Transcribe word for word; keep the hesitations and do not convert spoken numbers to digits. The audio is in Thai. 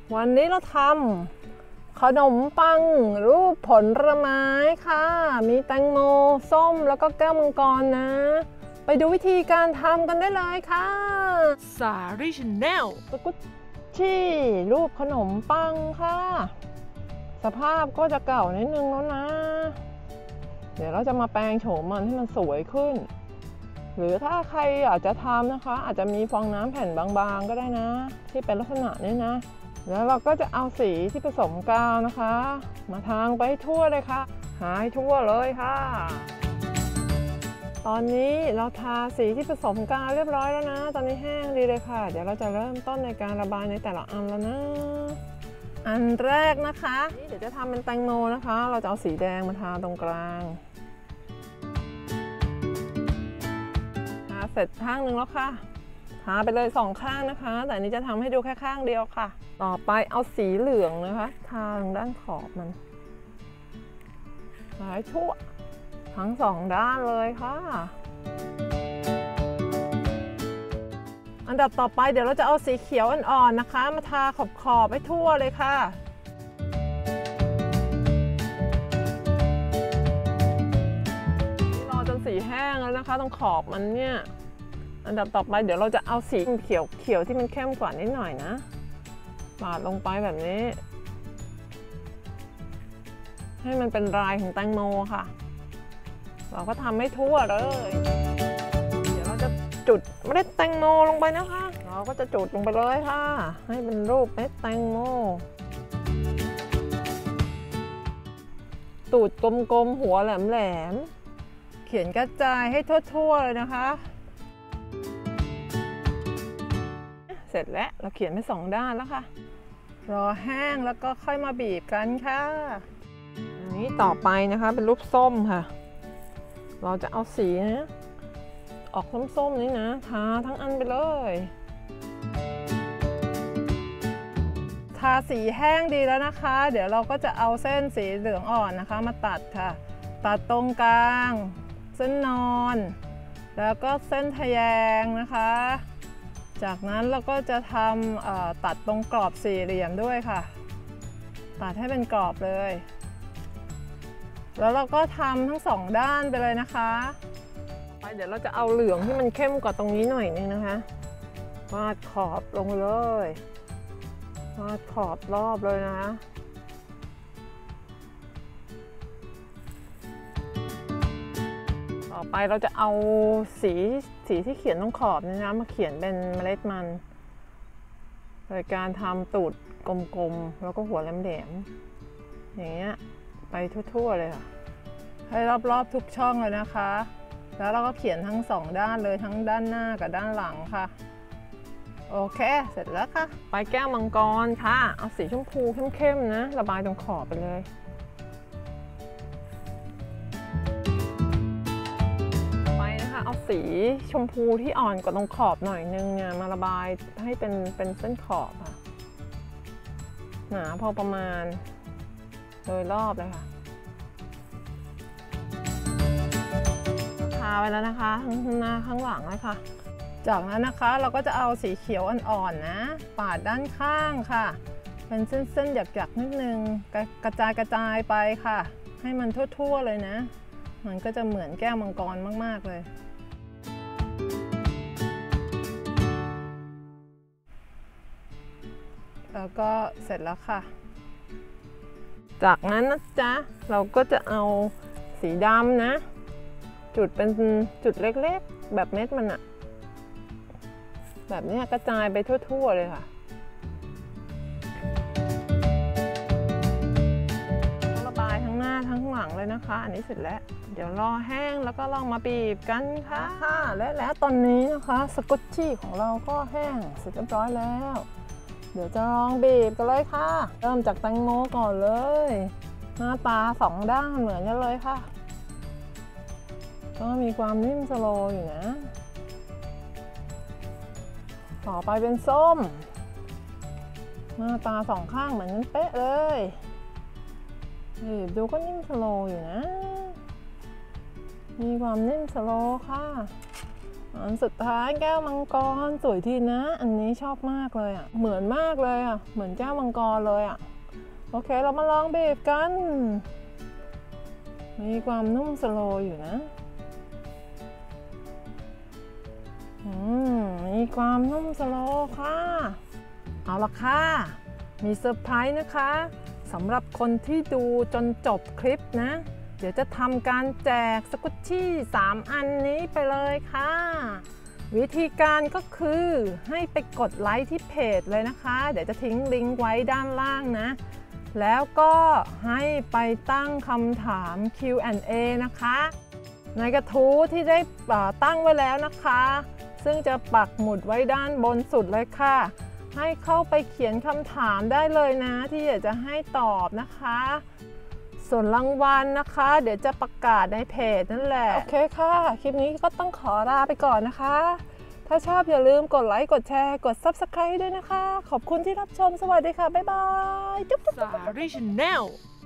วันนี้เราทำขนมปังรูปผลไม้ค่ะมีแตงโมส้มแล้วก็แก้วมังกรนะไปดูวิธีการทำกันได้เลยค่ะสาริชแนลสกุชชี่รูปขนมปังค่ะสภาพก็จะเก่านิดนึงแล้วนะเดี๋ยวเราจะมาแปลงโฉมมันให้มันสวยขึ้นหรือถ้าใครอยากจะทำนะคะอาจจะมีฟองน้ำแผ่นบางๆก็ได้นะที่เป็นลักษณะนี้นะแล้วเราก็จะเอาสีที่ผสมกาวนะคะมาทางไปทั่วเลยค่ะหายทั่วเลยค่ะตอนนี้เราทาสีที่ผสมกาวเรียบร้อยแล้วนะตอนนี้แห้งดีเลยค่ะเดี๋ยวเราจะเริ่มต้นในการระบายในแต่ละอันแล้วนะอันแรกนะคะเดี๋ยวจะทำเป็นแตงโมนะคะเราจะเอาสีแดงมาทาตรงกลางทาเสร็จข้างหนึ่งแล้วค่ะทาไปเลยสองข้างนะคะแต่อันนี้จะทำให้ดูแค่ข้างเดียวค่ะต่อไปเอาสีเหลืองนะคะทาทางด้านขอบมันทาให้ทั่วทั้งสองด้านเลยค่ะอันดับต่อไปเดี๋ยวเราจะเอาสีเขียวอ่อนๆนะคะมาทาขอบๆให้ทั่วเลยค่ะนี่รอจนสีแห้งแล้วนะคะตรงขอบมันเนี่ยอันดับต่อไปเดี๋ยวเราจะเอาสีเขียวเขียวที่มันเข้มกว่านิดหน่อยนะปาดลงไปแบบนี้ให้มันเป็นลายของแตงโมค่ะเราก็ทำให้ทั่วเลยเดี๋ยวเราจะจุดเมล็ดแตงโมลงไปนะคะเราก็จะจุดลงไปเลยค่ะให้เป็นรูปเม็ดแตงโมตูดกลมๆหัวแหลมๆเขียนกระจายให้ทั่วๆเลยนะคะเสร็จแล้วเราเขียนไปสองด้านแล้วค่ะรอแห้งแล้วก็ค่อยมาบีบกันค่ะอันนี้ต่อไปนะคะเป็นรูปส้มค่ะเราจะเอาสีนะออกส้มๆนี้นะทาทั้งอันไปเลยทาสีแห้งดีแล้วนะคะเดี๋ยวเราก็จะเอาเส้นสีเหลืองอ่อนนะคะมาตัดค่ะตัดตรงกลางเส้นนอนแล้วก็เส้นทะแยงนะคะจากนั้นเราก็จะทำตัดตรงกรอบสี่เหลี่ยมด้วยค่ะตัดให้เป็นกรอบเลยแล้วเราก็ทำทั้งสองด้านไปเลยนะคะไปเดี๋ยวเราจะเอาเหลืองที่มันเข้มกว่าตรงนี้หน่อยนึงนะคะวาดขอบลงเลยวาดขอบรอบเลยนะต่อไปเราจะเอาสีสีที่เขียนตรงขอบนี่นะมาเขียนเป็นเมล็ดมันโดยการทำตูดกลมๆแล้วก็หัวแหลมๆอย่างเงี้ยไปทั่วๆเลยค่ะให้รอบๆทุกช่องเลยนะคะแล้วเราก็เขียนทั้งสองด้านเลยทั้งด้านหน้ากับด้านหลังค่ะโอเคเสร็จแล้วค่ะไปแก้วมังกรค่ะเอาสีชมพูเข้มๆนะระบายตรงขอบไปเลยไปนะคะเอาสีชมพูที่อ่อนกว่าตรงขอบหน่อยนึงเนี่ยมาระบายให้เป็นเป็นเส้นขอบค่ะหนาพอประมาณโดยรอบเลยค่ะทาไปแล้วนะคะทั้งหน้าข้างหลังเลยค่ะจากนั้นนะคะเราก็จะเอาสีเขียวอ่อนๆนะปาดด้านข้างค่ะเป็นเส้นๆหยักๆนิดนึงกระจายกระจายไปค่ะให้มันทั่วๆเลยนะมันก็จะเหมือนแก้วมังกรมากๆเลยแล้วก็เสร็จแล้วค่ะจากนั้นนะจ๊ะเราก็จะเอาสีดำนะจุดเป็นจุดเล็กๆแบบเม็ดมันอะแบบนี้กระจายไปทั่วๆเลยค่ะระบายทั้งหน้าทั้งหลังเลยนะคะอันนี้เสร็จแล้วเดี๋ยวรอแห้งแล้วก็ลองมาบีบกันค่ะค่ะและแล้วตอนนี้นะคะสกุชชี่ของเราก็แห้งเสร็จเรียบร้อยแล้วเดี๋ยวจะลองบีบกันเลยค่ะเริ่มจากแตงโมก่อนเลยหน้าตาสองด้านเหมือนกันเลยค่ะก็มีความนิ่มสโลว์อยู่นะต่อไปเป็นส้มหน้าตาสองข้างเหมือนกันเป๊ะเลยบีบดูก็นิ่มสโลว์อยู่นะมีความนิ่มสโลว์ค่ะอันสุดท้ายแก้วมังกรสวยทีนะ อันนี้ชอบมากเลยอ่ะเหมือนมากเลยอ่ะเหมือนแก้วมังกรเลยอ่ะโอเคเรามาลองบีบกันมีความนุ่มสโลว์อยู่นะอืมมีความนุ่มสโลว์ค่ะเอาละค่ะมีเซอร์ไพรส์นะคะสำหรับคนที่ดูจนจบคลิปนะเดี๋ยวจะทำการแจกสกุชชี่สามอันนี้ไปเลยค่ะวิธีการก็คือให้ไปกดไลค์ที่เพจเลยนะคะเดี๋ยวจะทิ้งลิงก์ไว้ด้านล่างนะแล้วก็ให้ไปตั้งคำถาม คิว แอนด์ เอ นะคะในกระทู้ที่ได้ตั้งไว้แล้วนะคะซึ่งจะปักหมุดไว้ด้านบนสุดเลยค่ะให้เข้าไปเขียนคำถามได้เลยนะที่อยากจะให้ตอบนะคะส่วนรางวัลนะคะเดี๋ยวจะประกาศในเพจนั่นแหละโอเคค่ะคลิปนี้ก็ต้องขอลาไปก่อนนะคะถ้าชอบอย่าลืมกดไลค์กดแชร์กด ซับสไครบ์ ด้วยนะคะขอบคุณที่รับชมสวัสดีค่ะบ๊ายบายจุ๊บ Sari Channel